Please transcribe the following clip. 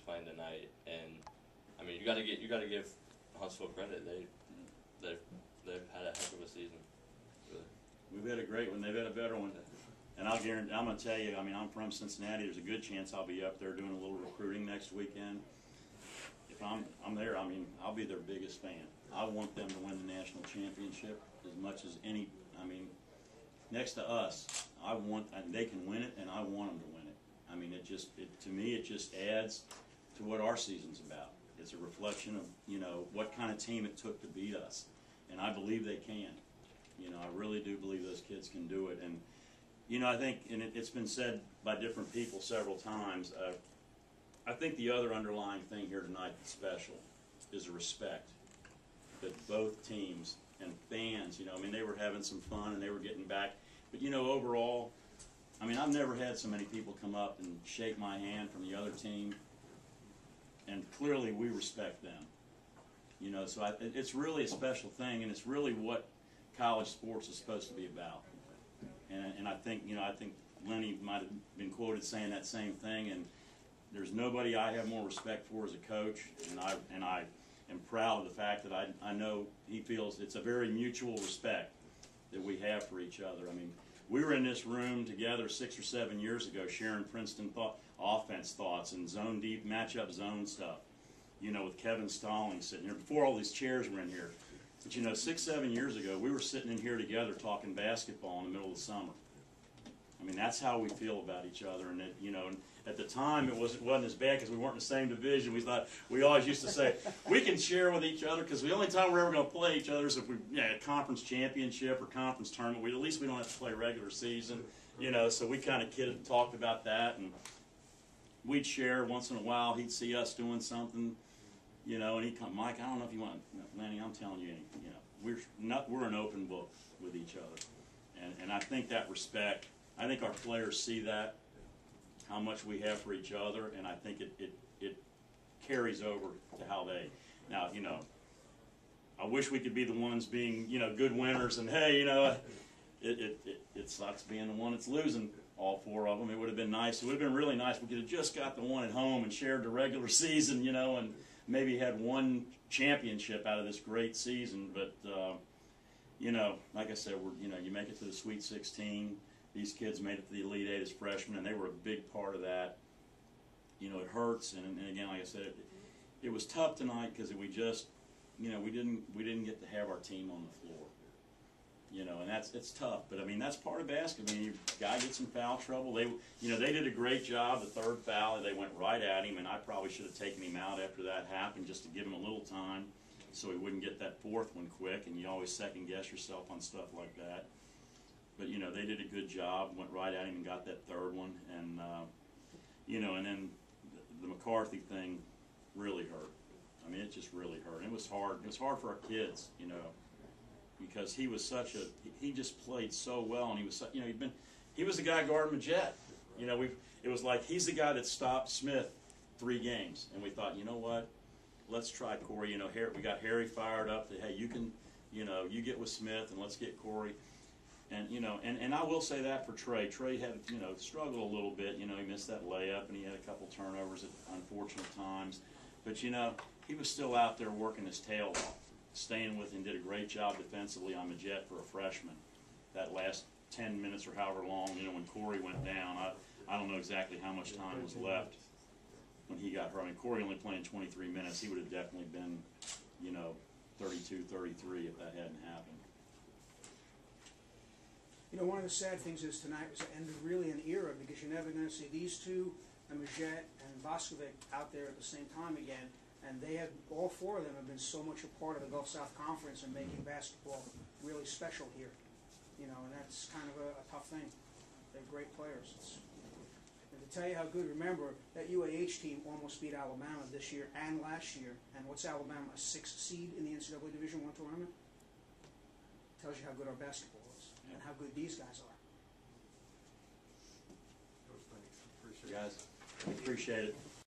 playing tonight, and I mean you got to give Huntsville credit. They've had a heck of a season. Really. We've had a great one. They've had a better one. And I'm going to tell you, I mean, I'm from Cincinnati. There's a good chance I'll be up there doing a little recruiting next weekend. If I'm there, I mean, I'll be their biggest fan. I want them to win the national championship as much as any. I mean, next to us, and they can win it, and I want them to win it. I mean, to me, it just adds to what our season's about. It's a reflection of, you know, what kind of team it took to beat us, and I believe they can. You know, I really do believe those kids can do it. And you know, I think, and it's been said by different people several times, I think the other underlying thing here tonight that's special is the respect that both teams and fans, you know, I mean, they were having some fun and they were getting back. But, you know, overall, I mean, I've never had so many people come up and shake my hand from the other team, and clearly we respect them. You know, so it's really a special thing, and it's really what college sports is supposed to be about. And I think, you know, I think Lenny might have been quoted saying that same thing, and there's nobody I have more respect for as a coach, and I am proud of the fact that I know he feels it's a very mutual respect that we have for each other. I mean, we were in this room together 6 or 7 years ago sharing Princeton offense thoughts and zone deep matchup zone stuff, you know, with Kevin Stallings sitting here before all these chairs were in here. But you know, 6, 7 years ago, we were sitting in here together talking basketball in the middle of the summer. I mean, that's how we feel about each other. And you know, at the time, it wasn't as bad because we weren't in the same division. We always used to say we can share with each other because the only time we're ever going to play each other is if we a conference championship or conference tournament. At least we don't have to play regular season. You know, so we kind of talked about that, and we'd share once in a while. He'd see us doing something. You know, and he'd come, Mike, I don't know if you want, Lanny, I'm telling you, you know, we're an open book with each other. And I think that respect, I think our players see that, how much we have for each other, and I think it carries over to how they, now, you know, I wish we could be the ones being, you know, good winners, and hey, you know, it sucks being the one that's losing all 4 of them. It would have been nice, it would have been really nice if we could have just got the one at home and shared the regular season, you know, and maybe had one championship out of this great season. But you know, like I said, you know, you make it to the Sweet 16. These kids made it to the Elite Eight as freshmen, and they were a big part of that. You know, it hurts, and again, like I said, it was tough tonight because we just, you know, we didn't get to have our team on the floor. You know, and it's tough, but I mean that's part of basketball. I mean, guy gets in foul trouble. They did a great job. The third foul, they went right at him, and I probably should have taken him out after that happened just to give him a little time, so he wouldn't get that 4th one quick. And you always second guess yourself on stuff like that. But you know, they did a good job. Went right at him and got that 3rd one, and you know, and then the McCarthy thing really hurt. I mean, it just really hurt. It was hard. It was hard for our kids, you know. Because he was he just played so well, and he was, you know, he was the guy guarding Majette. You know, it was like he's the guy that stopped Smith 3 games, and we thought, you know what, let's try Corey. You know, we got Harry fired up that hey, you can, you know, you get with Smith, and let's get Corey. And you know, and I will say that for Trey. Trey had, you know, struggled a little bit. You know, he missed that layup, and he had a couple turnovers at unfortunate times. But you know, he was still out there working his tail off. Staying with him, did a great job defensively on Majette for a freshman. That last 10 minutes or however long, you know, when Corey went down, I don't know exactly how much time was left when he got hurt. I mean, Corey only playing 23 minutes. He would have definitely been, you know, 32, 33 if that hadn't happened. You know, one of the sad things is tonight was ended really an era because you're never going to see these two, Majette and Boskovic, out there at the same time again. And they have, all 4 of them have been so much a part of the Gulf South Conference and making basketball really special here. You know, and that's kind of a tough thing. They're great players. And to tell you how good, remember, that UAH team almost beat Alabama this year and last year. And what's Alabama, a 6th seed in the NCAA Division I tournament? Tells you how good our basketball is and how good these guys are. Guys, we appreciate it.